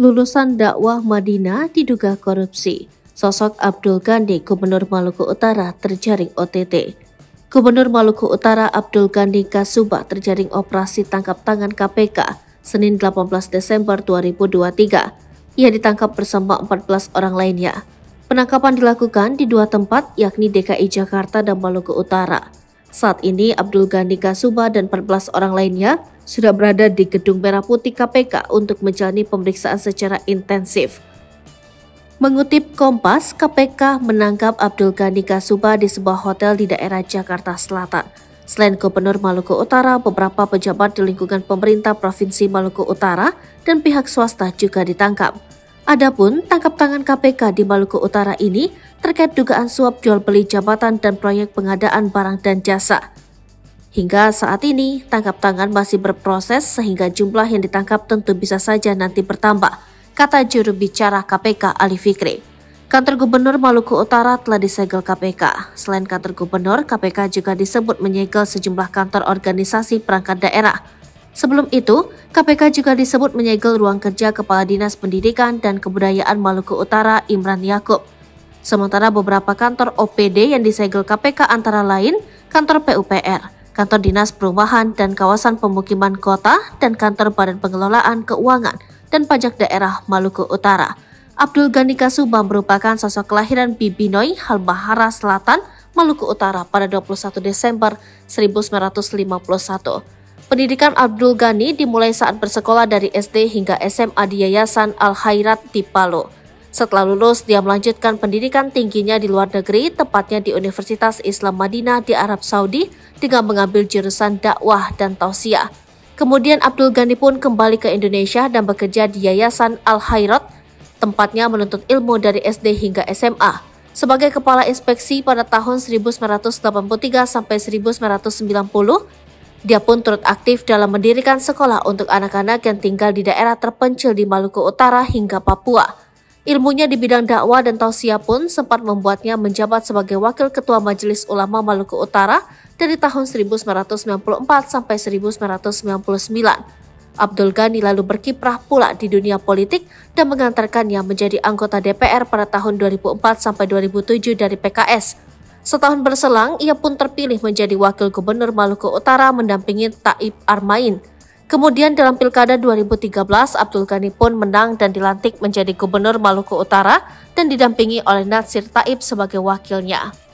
Lulusan dakwah Madinah diduga korupsi. Sosok Abdul Ghani, Gubernur Maluku Utara, terjaring OTT. Gubernur Maluku Utara Abdul Ghani Kasubah terjaring operasi tangkap tangan KPK Senin 18 Desember 2023. Ia ditangkap bersama 14 orang lainnya. Penangkapan dilakukan di dua tempat, yakni DKI Jakarta dan Maluku Utara. Saat ini Abdul Ghani Kasubah dan 14 orang lainnya sudah berada di Gedung Merah Putih KPK untuk menjalani pemeriksaan secara intensif. Mengutip Kompas, KPK menangkap Abdul Ghani Kasubah di sebuah hotel di daerah Jakarta Selatan. Selain Gubernur Maluku Utara, beberapa pejabat di lingkungan pemerintah Provinsi Maluku Utara dan pihak swasta juga ditangkap. Adapun tangkap tangan KPK di Maluku Utara ini terkait dugaan suap jual beli jabatan dan proyek pengadaan barang dan jasa. Hingga saat ini, tangkap tangan masih berproses sehingga jumlah yang ditangkap tentu bisa saja nanti bertambah, kata juru bicara KPK Ali Fikri. Kantor Gubernur Maluku Utara telah disegel KPK. Selain kantor Gubernur, KPK juga disebut menyegel sejumlah kantor organisasi perangkat daerah. Sebelum itu, KPK juga disebut menyegel ruang kerja Kepala Dinas Pendidikan dan Kebudayaan Maluku Utara Imran Yakub. Sementara beberapa kantor OPD yang disegel KPK antara lain kantor PUPR, kantor Dinas Perumahan dan Kawasan Pemukiman Kota, dan kantor Badan Pengelolaan Keuangan dan Pajak Daerah Maluku Utara. Abdul Ghani Kasubah merupakan sosok kelahiran Bibinoy, Halmahera Selatan, Maluku Utara pada 21 Desember 1951. Pendidikan Abdul Ghani dimulai saat bersekolah dari SD hingga SMA di Yayasan Al-Khairat di Palu. Setelah lulus, dia melanjutkan pendidikan tingginya di luar negeri, tepatnya di Universitas Islam Madinah di Arab Saudi, dengan mengambil jurusan dakwah dan tausiah. Kemudian Abdul Ghani pun kembali ke Indonesia dan bekerja di Yayasan Al-Khairat, tempatnya menuntut ilmu dari SD hingga SMA. Sebagai kepala inspeksi pada tahun 1983 sampai 1990, dia pun turut aktif dalam mendirikan sekolah untuk anak-anak yang tinggal di daerah terpencil di Maluku Utara hingga Papua. Ilmunya di bidang dakwah dan tausiah pun sempat membuatnya menjabat sebagai Wakil Ketua Majelis Ulama Maluku Utara dari tahun 1994 sampai 1999. Abdul Ghani lalu berkiprah pula di dunia politik dan mengantarkannya menjadi anggota DPR pada tahun 2004 sampai 2007 dari PKS. Setahun berselang, ia pun terpilih menjadi Wakil Gubernur Maluku Utara mendampingi Taib Armain. Kemudian dalam Pilkada 2013, Abdul Ghani pun menang dan dilantik menjadi Gubernur Maluku Utara dan didampingi oleh Natsir Taib sebagai wakilnya.